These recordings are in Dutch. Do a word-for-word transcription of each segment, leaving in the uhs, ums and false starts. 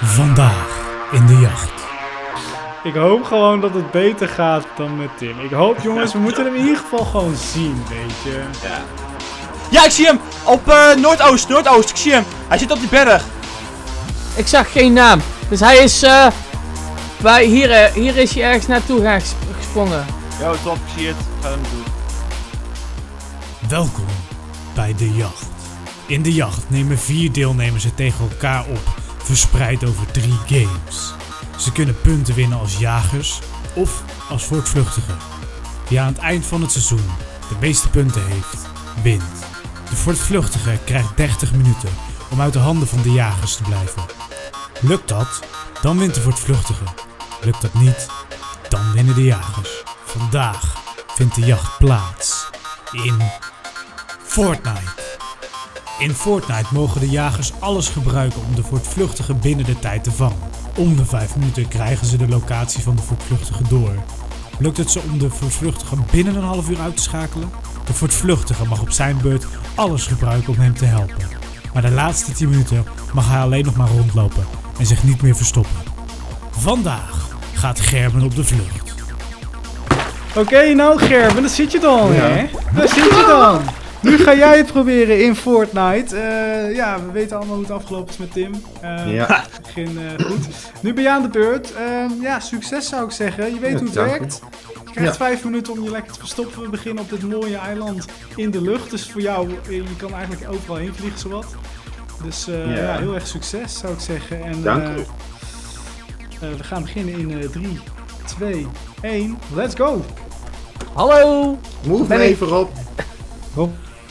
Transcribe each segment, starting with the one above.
Vandaag in de jacht. Ik hoop gewoon dat het beter gaat dan met Tim. Ik hoop, jongens, we moeten hem in ieder geval gewoon zien, weet je. Ja, ja ik zie hem! Op uh, Noordoost, Noordoost, ik zie hem. Hij zit op die berg. Ik zag geen naam. Dus hij is, eh... bij hier, uh, hier is hij ergens naartoe ges gesprongen. Jo, top, ik zie het. Ga hem doen. Welkom bij de jacht. In de jacht nemen vier deelnemers het tegen elkaar op, verspreid over drie games. Ze kunnen punten winnen als jagers of als voortvluchtigen. Wie aan het eind van het seizoen de meeste punten heeft, wint. De voortvluchtige krijgt dertig minuten om uit de handen van de jagers te blijven. Lukt dat, dan wint de voortvluchtige. Lukt dat niet, dan winnen de jagers. Vandaag vindt de jacht plaats in Fortnite. In Fortnite mogen de jagers alles gebruiken om de voortvluchtige binnen de tijd te vangen. Om de vijf minuten krijgen ze de locatie van de voortvluchtige door. Lukt het ze om de voortvluchtige binnen een half uur uit te schakelen? De voortvluchtige mag op zijn beurt alles gebruiken om hem te helpen. Maar de laatste tien minuten mag hij alleen nog maar rondlopen en zich niet meer verstoppen. Vandaag gaat Gerben op de vlucht. Oké, okay, nou Gerben, daar zit je dan, ja. hè? Daar zit je dan. Nu ga jij het proberen in Fortnite. Uh, ja, we weten allemaal hoe het afgelopen is met Tim. Uh, ja. Begin uh, goed. Nu ben je aan de beurt. Uh, ja, succes zou ik zeggen. Je weet ja, hoe het werkt. Je krijgt ja. vijf minuten om je lekker te verstoppen. We beginnen op dit mooie eiland in de lucht. Dus voor jou, je kan eigenlijk overal heen vliegen zowat. Dus uh, ja. ja, heel erg succes zou ik zeggen. En, Dank uh, u. Uh, we gaan beginnen in uh, drie, twee, één. Let's go! Hallo! Move me even op. Op.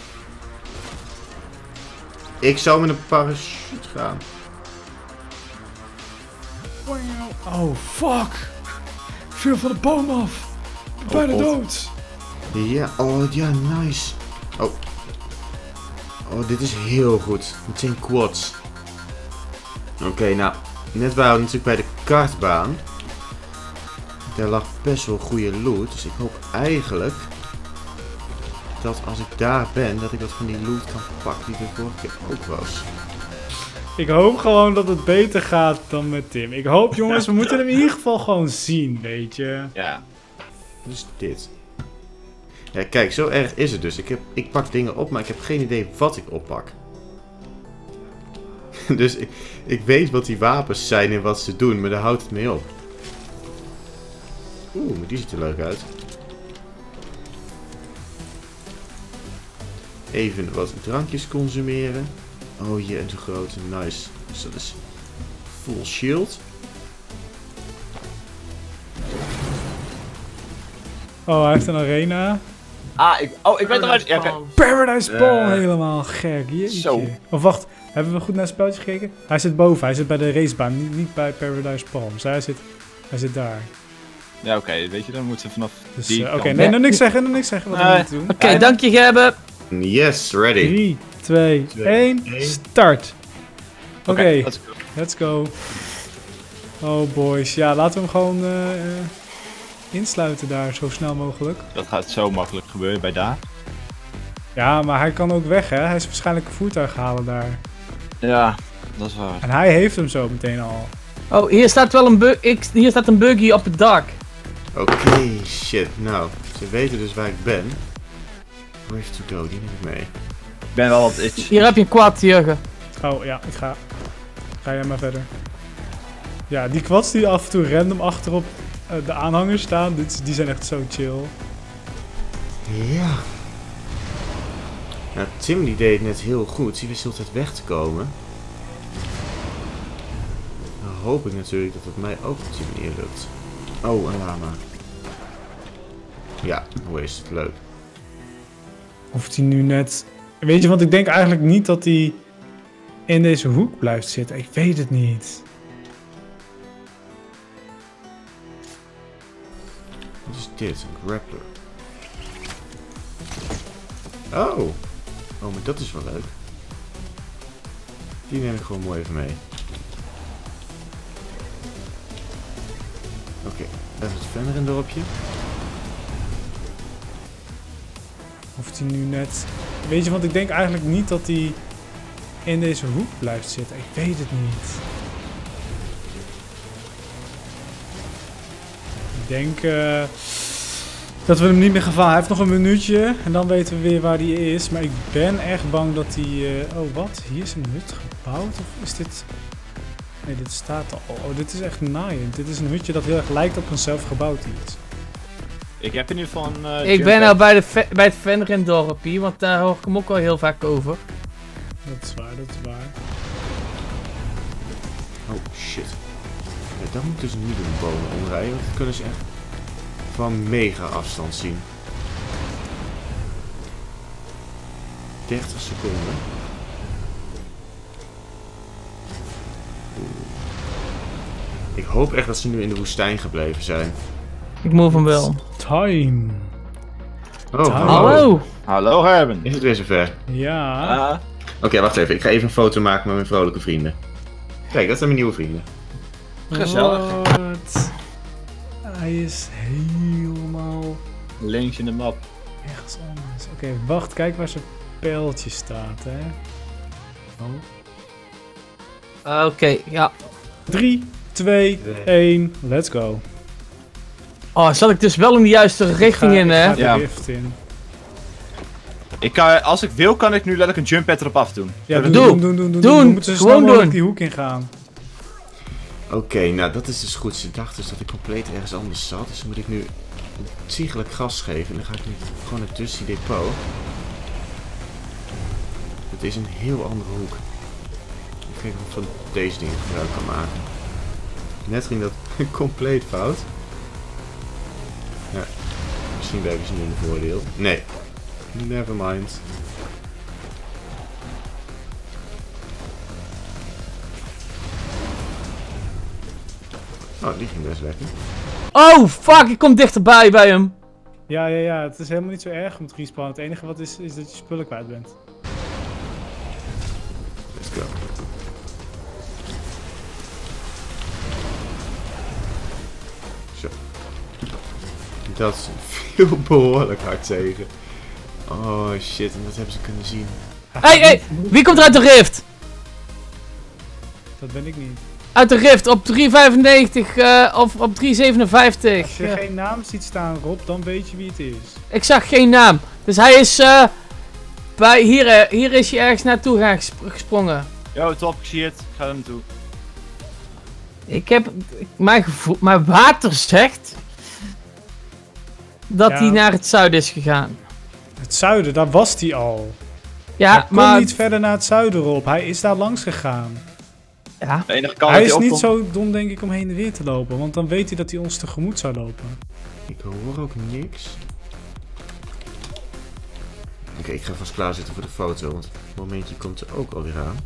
Ik zou met een parachute gaan. Oh, fuck! Ik viel van de boom af. Ik ben bijna dood. Ja, oh ja, nice. Oh. Oh, dit is heel goed. Meteen quads. Oké, okay, nou. Net waren we natuurlijk bij de kartbaan. Daar lag best wel goede loot. Dus ik hoop eigenlijk dat als ik daar ben, dat ik wat van die loot kan pakken die er vorige keer ook was. Ik hoop gewoon dat het beter gaat dan met Tim. Ik hoop, jongens, we moeten hem in ieder geval gewoon zien, weet je. Ja. Dus dit. Ja, kijk, zo erg is het dus. Ik, heb, ik pak dingen op, maar ik heb geen idee wat ik oppak. Dus ik, ik weet wat die wapens zijn en wat ze doen, maar daar houdt het mee op. Oeh, maar die ziet er leuk uit. Even wat drankjes consumeren. Oh, hier een te grote. Nice. Dus dat is full shield. Oh, hij heeft een arena. Ah, ik, oh, ik weet eruit. Ja, okay. Paradise Palm, uh, helemaal gek. Jeetje. Zo. Of wacht, hebben we goed naar het spelletje gekeken? Hij zit boven, hij zit bij de racebaan, niet, niet bij Paradise Palm. Dus hij zit, hij zit daar. Ja, oké, okay, weet je, dan moeten we vanaf dus, die uh, Oké, okay, nee, nog niks zeggen, nog niks zeggen wat nee. we moeten doen. Oké, okay, dank je Gerben. Yes, ready. drie, twee, één, start. Oké, okay, okay, let's go. Oh boys, ja, laten we hem gewoon uh, uh, insluiten daar, zo snel mogelijk. Dat gaat zo makkelijk gebeuren bij daar. Ja, maar hij kan ook weg, hè? Hij is waarschijnlijk een voertuig halen daar. Ja, dat is waar. En hij heeft hem zo meteen al. Oh, hier staat wel een bug. Hier staat een buggy op het dak. Oké, okay, shit. Nou, ze weten dus waar ik ben. Where to go? Die neem ik mee. Ik ben wel wat itch. Hier heb je een quad, Jurgen. Oh ja, ik ga. Ga jij maar verder. Ja, die quads die af en toe random achterop uh, de aanhangers staan, dit, die zijn echt zo chill. Ja. Nou, Tim die deed het net heel goed. Die wist altijd weg te komen. Dan hoop ik natuurlijk dat het mij ook op die manier lukt. Oh, een lama. Ja, hoe is het? Leuk. Of hij nu net... Weet je, want ik denk eigenlijk niet dat hij in deze hoek blijft zitten. Ik weet het niet. Wat is dit? Een grappler. Oh. Oh, maar dat is wel leuk. Die neem ik gewoon mooi even mee. Oké, okay, even het verder een dorpje. Of hij nu net... Weet je, want ik denk eigenlijk niet dat hij in deze hoek blijft zitten. Ik weet het niet. Ik denk uh, dat we hem niet meer gaan vallen. Hij heeft nog een minuutje en dan weten we weer waar hij is. Maar ik ben echt bang dat hij... Uh... Oh, wat? Hier is een hut gebouwd? Of is dit... Nee, dit staat al. Oh, dit is echt naaiend. Dit is een hutje dat heel erg lijkt op een zelfgebouwd iets. Ik heb in ieder geval een... Uh, ik ben nou bij, de bij het Venrin-dorpje, want daar hoor ik hem ook al heel vaak over. Dat is waar, dat is waar. Oh, shit. Ja, dat moet ik dus niet doen, bomen omrijden, want dat kunnen ze echt van mega afstand zien. dertig seconden. Ik hoop echt dat ze nu in de woestijn gebleven zijn. Ik move hem wel. Time. Oh, Time. Hallo. Hallo Herben. Is het weer zover? Ja. Ah. Oké, okay, wacht even. Ik ga even een foto maken met mijn vrolijke vrienden. Kijk, dat zijn mijn nieuwe vrienden. Gezellig. Wat? Hij is helemaal Links in de map. ergens anders. Oké, okay, wacht. Kijk waar zijn pijltje staat, hè. Oh. Uh, Oké, okay, ja. drie, twee, één. Let's go. Oh, zal ik dus wel in de juiste richting ga, in, hè? Ik ga de Ja. rift in. Ik kan, als ik wil, kan ik nu letterlijk een jump pad erop af doen. Ja, Doe. doen, doen, doen, doen, doen. Doen. We moeten zo snel Gewoon mogelijk doen. die hoek in gaan. Oké, okay, nou dat is dus goed. Ze dachten dus dat ik compleet ergens anders zat. Dus dan moet ik nu ontiegelijk gas geven. En dan ga ik nu gewoon naar Dusty Depot. Het is een heel andere hoek. Ik denk dat ik van deze dingen gebruik kan maken. Net ging dat compleet fout. Ja, misschien werken ze nu in de voordeel. Nee, never mind. Oh, die ging best lekker. Oh, fuck, ik kom dichterbij bij hem. Ja, ja, ja. Het is helemaal niet zo erg om te respawnen. Het enige wat is, is dat je spullen kwijt bent. Let's go. Zo. Dat viel behoorlijk hard tegen. Oh shit, en dat hebben ze kunnen zien. Hé, hé, wie komt er uit de rift? Dat ben ik niet. Uit de rift op drie vijfennegentig uh, of op drie zevenenvijftig. Als je Ja. geen naam ziet staan, Rob, dan weet je wie het is. Ik zag geen naam. Dus hij is uh, bij hier, uh, hier is hij ergens naartoe gaan gesp gesprongen. Yo, top, ik zie het. Ik ga er naartoe. Ik heb mijn gevoel, mijn water zegt dat Ja. hij naar het zuiden is gegaan. Het zuiden, daar was hij al. Ja, Hij kon maar niet verder naar het zuiden, Rob. Hij is daar langs gegaan. ja. De enige kant Hij dat is hij niet opkomt- zo dom, denk ik, om heen en weer te lopen. Want dan weet hij dat hij ons tegemoet zou lopen. Ik hoor ook niks. Oké, okay, ik ga vast klaarzitten voor de foto, want het momentje komt er ook alweer aan.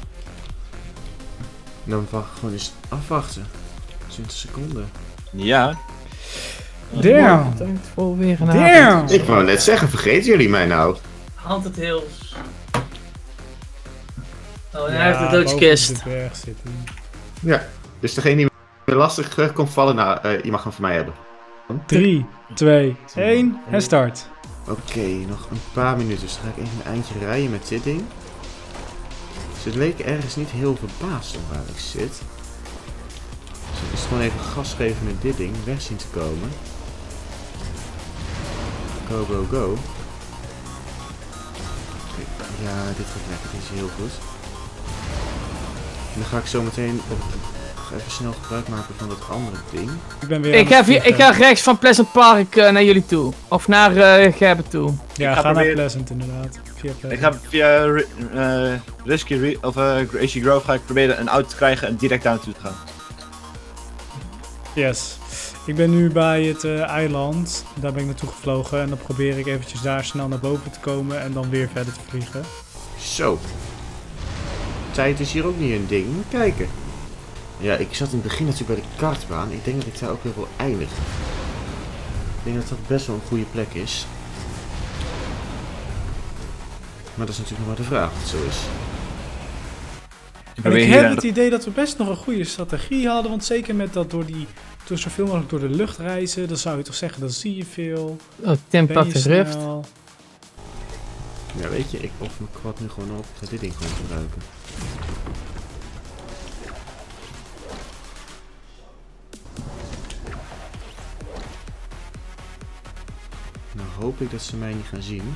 Dan wacht gewoon eens afwachten. twintig seconden. Ja. Damn! Bedankt voor weer een avond. Damn! Ik wou net zeggen, vergeten jullie mij nou? Hand het heel. Oh, en Ja, hij heeft de boven doodskist. de berg zitten. Ja, dus degene die weer lastig terug komt vallen, nou, uh, je mag hem van mij hebben. drie, twee, één en start. Oké, okay, nog een paar minuten. Dus dan ga ik even een eindje rijden met dit ding. Ze leken ergens niet heel verbaasd om waar ik zit. Dus ik moet gewoon even gas geven met dit ding. Weg zien te komen. Go, go, go. Okay, ja, dit gaat lekker. Dit is heel goed. En dan ga ik zo meteen op, even snel gebruik maken van dat andere ding. Ik ben weer Ik aan ga, het via, ik vliegen. ga rechts van Pleasant Park uh, naar jullie toe. Of naar uh, Gerben toe. Ja, Ik ga, ga naar proberen- Pleasant inderdaad. Via Pleasant. Ik ga via ri- eh, Risky Re of uh, Gracie Grove ga ik proberen een auto te krijgen en direct daar naartoe te gaan. Yes. Ik ben nu bij het uh, eiland. Daar ben ik naartoe gevlogen. En dan probeer ik eventjes daar snel naar boven te komen. En dan weer verder te vliegen. Zo. Tijd is hier ook niet een ding. Moet kijken. Ja, ik zat in het begin natuurlijk bij de kartbaan. Ik denk dat ik daar ook weer wil eindigen. Ik denk dat dat best wel een goede plek is. Maar dat is natuurlijk nog maar de vraag of het zo is. Ik En probeer ik hier heb een- het idee dat we best nog een goede strategie hadden. Want zeker met dat door die... Door zoveel mogelijk door de lucht reizen. Dan zou je toch zeggen, dan zie je veel. Oh, Tim Ben pakt je de rift. snel. Ja, weet je, ik offer mijn kwad nu gewoon op. Ik ga dit ding gewoon gebruiken. hoop ik dat ze mij niet gaan zien.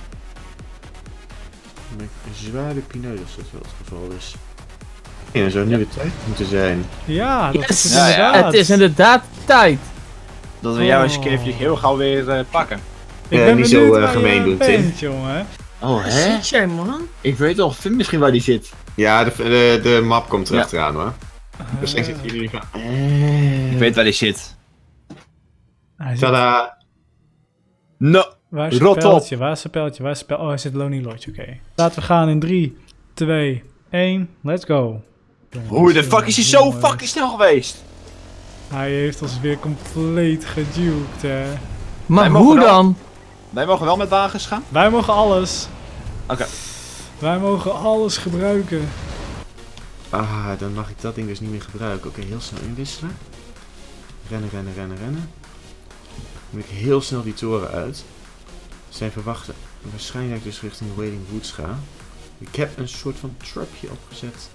Dan ben ik een zware pineut als dat wel het geval is. Ja, dan zou nu de tijd moeten zijn. Ja, dat is het Yes. Ja, ja. inderdaad. Het is inderdaad tijd. Dat we jou eens een Oh. keertje heel gauw weer uh, pakken. Ik Ja, ben niet benieuwd zo, uh, waar je gemeen doen, Tim. bent, jongen. Oh, Zit jij, man? Ik weet al misschien waar die zit. Ja, de, de, de map komt er Ja. achteraan hoor. Dus ik zit hier nu van... Ik weet waar die zit. Hij zit, Tada! No. waar is het rot op. pijltje? Waar is het pijltje? Waar is het pijl- Oh, hij zit Lonely Lodge, oké. Laten we gaan in drie, twee, één, let's go. Hoe de fuck is hij zo Jongens. fucking snel geweest? Hij heeft ons weer compleet geduwd, hè. Maar Wij mogen hoe wel- dan? Wij mogen wel met wagens gaan? Wij mogen alles. Oké. Wij mogen alles gebruiken. Ah, dan mag ik dat ding dus niet meer gebruiken. Oké, heel snel inwisselen. Rennen, rennen, rennen, rennen. Dan moet ik heel snel die toren uit. Zijn verwachten. Waarschijnlijk dus richting Wailing Woods ga. Ik heb een soort van trapje opgezet.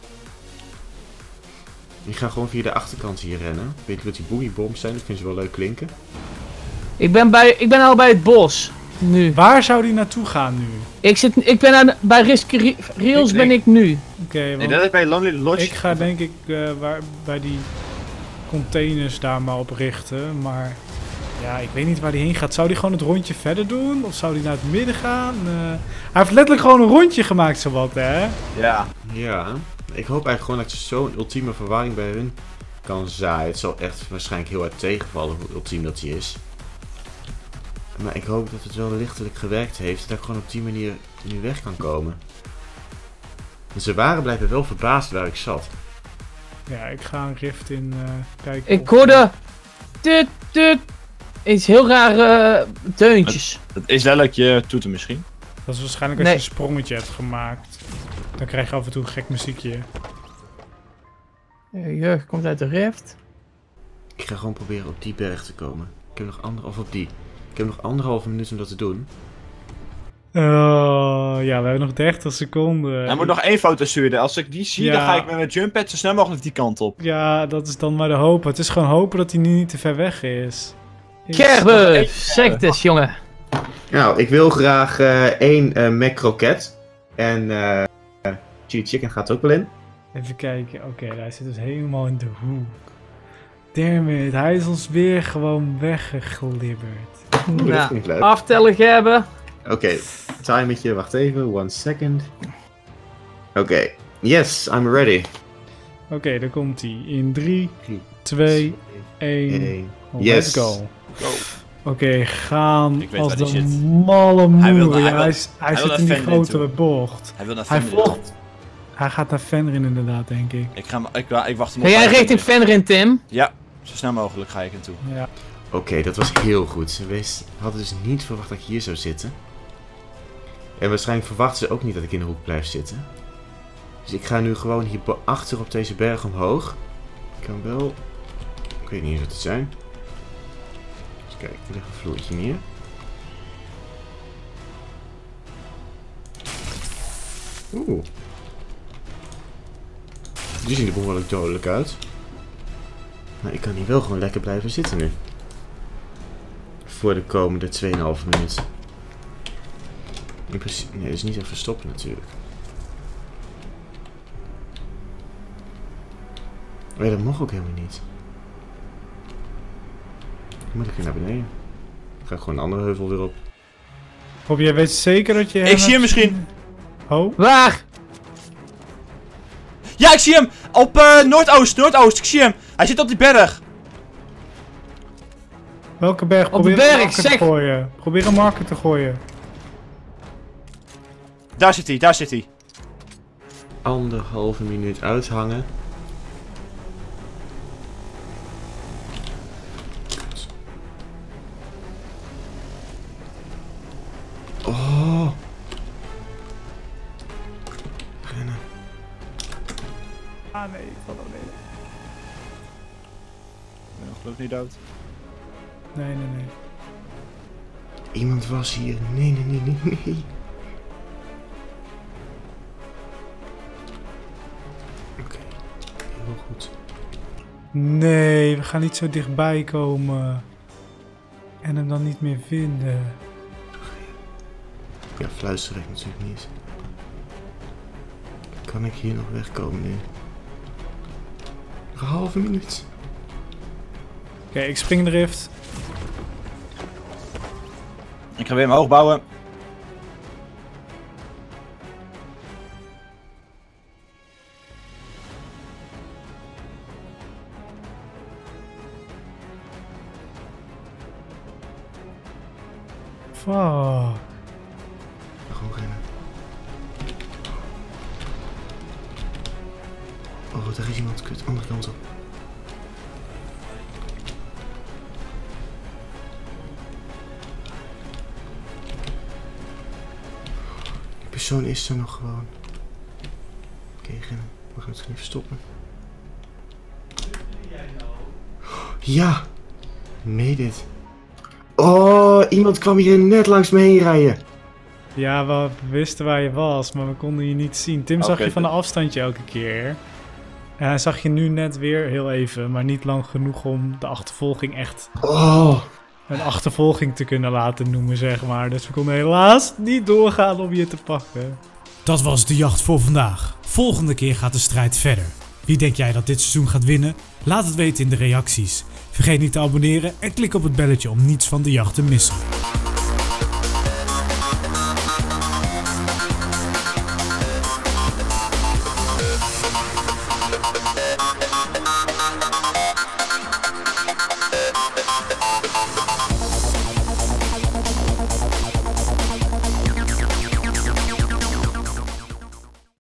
Ik ga gewoon via de achterkant hier rennen. Ik weet niet wat die boogiebombs zijn, dat vind ze wel leuk klinken. Ik ben, bij, ik ben al bij het bos. Nu. Waar zou die naartoe gaan nu? Ik, zit, ik ben aan, bij Risky Re- Rails Ik ben denk- ik nu. Oké, Nee, want dat is bij Lonely Lodge. ik ga denk ik eh, waar, bij die containers daar maar op richten. Maar ja, ik weet niet waar die heen gaat. Zou die gewoon het rondje verder doen? Of zou die naar het midden gaan? Eh, hij heeft letterlijk gewoon een rondje gemaakt, zowat, hè? Ja. Ja, ik hoop eigenlijk gewoon dat je zo'n ultieme verwarring bij hun kan zaaien. Het zal echt waarschijnlijk heel hard tegenvallen hoe ultiem dat die is. Maar ik hoop dat het wel lichtelijk gewerkt heeft. Dat ik gewoon op die manier nu weg kan komen. En ze waren blijkbaar wel verbaasd waar ik zat. Ja, ik ga een rift in eh, kijken. Ik of- hoorde... Tut, tut. Iets heel rare deuntjes. Dat is letterlijk je toeter misschien. Dat is waarschijnlijk als Nee. je een sprongetje hebt gemaakt. Dan krijg je af en toe een gek muziekje. Uh, Jurgen komt uit de rift. Ik ga gewoon proberen op die berg te komen. Ik heb nog ander, of op die. Ik heb nog anderhalve minuut om dat te doen. Oh, ja, we hebben nog dertig seconden. Hij moet nog één foto sturen. Als ik die zie, Ja. dan ga ik met mijn jump pad zo snel mogelijk die kant op. Ja, dat is dan maar de hoop. Het is gewoon hopen dat hij nu niet te ver weg is. Is- Kerbe, zeg het eens, jongen. Nou, ik wil graag eh, één eh Mac Croquette. En eh uh, Chili Chicken gaat er ook wel in. Even kijken. Oké, hij zit dus helemaal in de hoek. Damn it, hij is ons weer gewoon weggeglibberd. Oeh, dat Nou, vind ik leuk. aftellen hebben. Oké, okay, timetje, wacht even, one second. Oké, okay. Yes, I'm ready. Oké, okay, daar komt hij. In drie, drie, twee, één. één. Let's Yes. go. Go. Oké, okay, gaan Ik weet als waar de die zit. malle Hij wil- moer. hij Ja, wil- hij, is- hij hij zit wil in die naar Fenrir grotere bocht. Hij wil naar Hij Fenrir. vlogt. Hij gaat naar Fenrir inderdaad, denk ik. Ik, ga, ik, ik wacht hem Ga op jij bij richting Fenrir. Fenrir, Tim? Ja, zo snel mogelijk ga ik er toe. Ja. Oké, okay, dat was heel goed. Ze wist- hadden dus niet verwacht dat ik hier zou zitten. En waarschijnlijk verwachten ze ook niet dat ik in de hoek blijf zitten. Dus ik ga nu gewoon hier achter op deze berg omhoog. Ik kan wel... Ik weet niet eens wat het zijn. Dus kijk, ik leg een vloertje neer. Oeh. Die zien er behoorlijk dodelijk uit. Maar ik kan hier wel gewoon lekker blijven zitten nu. Voor de komende twee komma vijf minuten. In principe, nee, dat is niet echt verstoppen natuurlijk. Oh ja, dat mag ook helemaal niet. Dan moet ik weer naar beneden. Dan ga ik gewoon een andere heuvel weer op. Rob, jij weet zeker dat je... Ik zie hem misschien. Oh? Waar? Ja, ik zie hem! Op uh, Noordoost, Noordoost, ik zie hem! Hij zit op die berg! Welke berg? de Probeer berg, een marker te zeg. gooien. Probeer een marker te gooien. Daar zit hij, daar zit hij. Anderhalve minuut uithangen. Oh. Rennen. Ah nee, ik val naar beneden. Ik ben nog gelukkig niet dood. Nee, nee, nee. Iemand was hier. Nee, nee, nee, nee, nee. Oké, heel goed. Nee, we gaan niet zo dichtbij komen. En hem dan niet meer vinden. Ja, fluisteren ik natuurlijk niet. Kan ik hier nog wegkomen nu? Nog een halve minuut. Oké, okay, ik springdrift. Ik ga weer omhoog bouwen. Fuck. Gewoon rennen. Oh, daar is iemand. Kut, andere kant op. Die persoon is er nog gewoon. Oké, okay, rennen. We gaan het even stoppen. Ja! Made it. Oh, iemand kwam hier net langs me heen rijden. Ja, we wisten waar je was, maar we konden je niet zien. Tim zag Okay, je van de afstandje elke keer. En hij zag je nu net weer heel even, maar niet lang genoeg om de achtervolging echt Oh. een achtervolging te kunnen laten noemen, zeg maar. Dus we konden helaas niet doorgaan om je te pakken. Dat was de jacht voor vandaag. Volgende keer gaat de strijd verder. Wie denk jij dat dit seizoen gaat winnen? Laat het weten in de reacties. Vergeet niet te abonneren en klik op het belletje om niets van de jacht te missen.